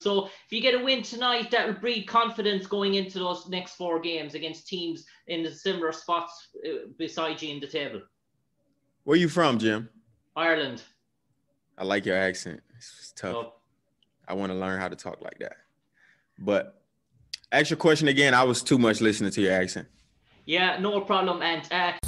So if you get a win tonight, that will breed confidence going into those next 4 games against teams in the similar spots beside you in the table. Where you from, Jim? Ireland. I like your accent. It's tough. So, I want to learn how to talk like that. But ask your question again. I was too much listening to your accent. Yeah, no problem. And